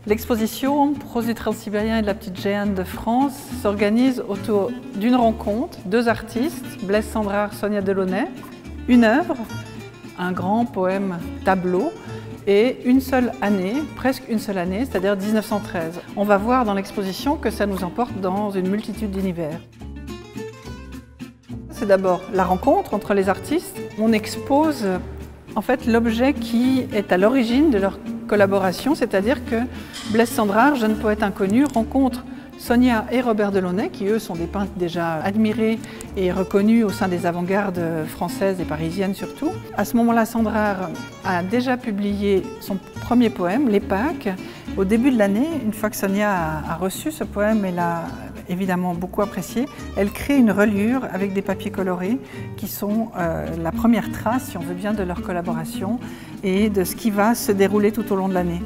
L'exposition Prose du Transsibérien et de la petite Jeanne de France s'organise autour d'une rencontre, deux artistes, Blaise Sandrard, Sonia Delaunay, une œuvre, un grand poème tableau et une seule année, presque une seule année, c'est-à-dire 1913. On va voir dans l'exposition que ça nous emporte dans une multitude d'univers. C'est d'abord la rencontre entre les artistes. On expose en fait l'objet qui est à l'origine de leur collaboration, c'est-à-dire que Blaise Sandrard, jeune poète inconnu, rencontre Sonia et Robert Delaunay, qui eux sont des peintres déjà admirés et reconnus au sein des avant-gardes françaises et parisiennes surtout. À ce moment-là, Sandrard a déjà publié son premier poème, Les Pâques. Au début de l'année, une fois que Sonia a reçu ce poème et l'a évidemment beaucoup apprécié, elle crée une reliure avec des papiers colorés qui sont la première trace, si on veut bien, de leur collaboration et de ce qui va se dérouler tout au long de l'année.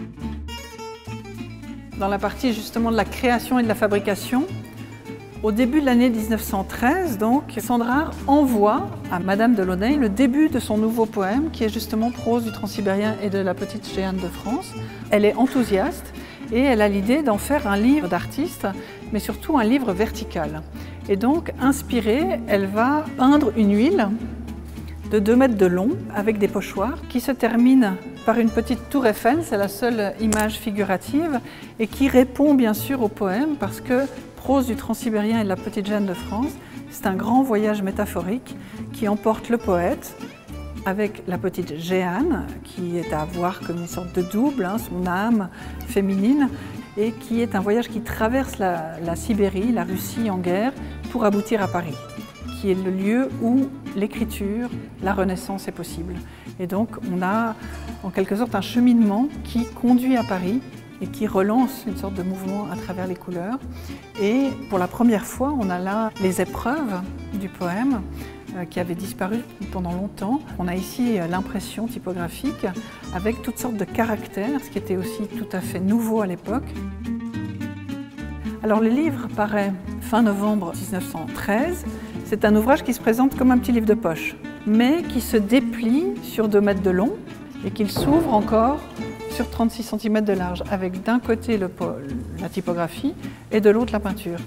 Dans la partie justement de la création et de la fabrication, au début de l'année 1913, donc, Sandrard envoie à Madame Delaunay le début de son nouveau poème qui est justement Prose du Transsibérien et de la petite Jeanne de France. Elle est enthousiaste et elle a l'idée d'en faire un livre d'artiste, mais surtout un livre vertical. Et donc, inspirée, elle va peindre une huile de 2 mètres de long avec des pochoirs qui se termine par une petite tour Eiffel, c'est la seule image figurative, et qui répond bien sûr au poème parce que Prose du Transsibérien et de la petite Jeanne de France, c'est un grand voyage métaphorique qui emporte le poète avec la petite Jeanne, qui est à voir comme une sorte de double, son âme féminine, et qui est un voyage qui traverse la Sibérie, la Russie en guerre, pour aboutir à Paris, qui est le lieu où l'écriture, la Renaissance est possible. Et donc on a en quelque sorte un cheminement qui conduit à Paris et qui relance une sorte de mouvement à travers les couleurs. Et pour la première fois, on a là les épreuves du poème qui avaient disparu pendant longtemps. On a ici l'impression typographique avec toutes sortes de caractères, ce qui était aussi tout à fait nouveau à l'époque. Alors le livre paraît fin novembre 1913. C'est un ouvrage qui se présente comme un petit livre de poche, mais qui se déplie sur 2 mètres de long et qu'il s'ouvre encore sur 36 cm de large, avec d'un côté la typographie et de l'autre la peinture.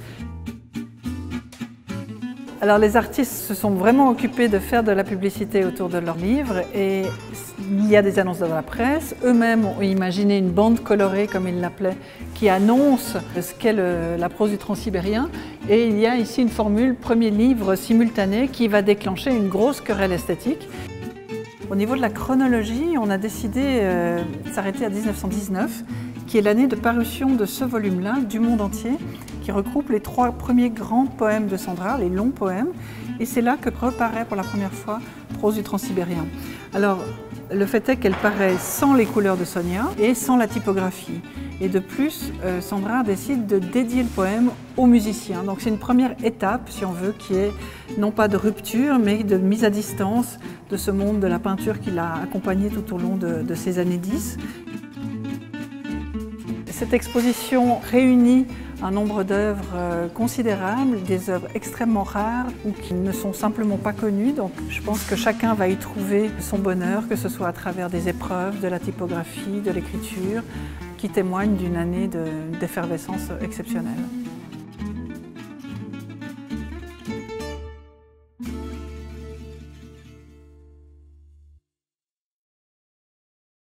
Alors les artistes se sont vraiment occupés de faire de la publicité autour de leurs livres et il y a des annonces dans la presse. Eux-mêmes ont imaginé une bande colorée, comme ils l'appelaient, qui annonce ce qu'est la prose du Transsibérien. Et il y a ici une formule, premier livre simultané, qui va déclencher une grosse querelle esthétique. Au niveau de la chronologie, on a décidé de s'arrêter à 1919, qui est l'année de parution de ce volume-là, Du Monde entier, qui regroupe les 3 premiers grands poèmes de Sandrard, les longs poèmes. Et c'est là que reparaît pour la première fois Prose du Transsibérien. Alors, le fait est qu'elle paraît sans les couleurs de Sonia et sans la typographie. Et de plus, Sandrard décide de dédier le poème aux musiciens. Donc c'est une première étape, si on veut, qui est non pas de rupture, mais de mise à distance de ce monde de la peinture qui l'a accompagné tout au long de ces années 10. Cette exposition réunit un nombre d'œuvres considérables, des œuvres extrêmement rares ou qui ne sont simplement pas connues. Donc je pense que chacun va y trouver son bonheur, que ce soit à travers des épreuves, de la typographie, de l'écriture, qui témoignent d'une année d'effervescence exceptionnelle.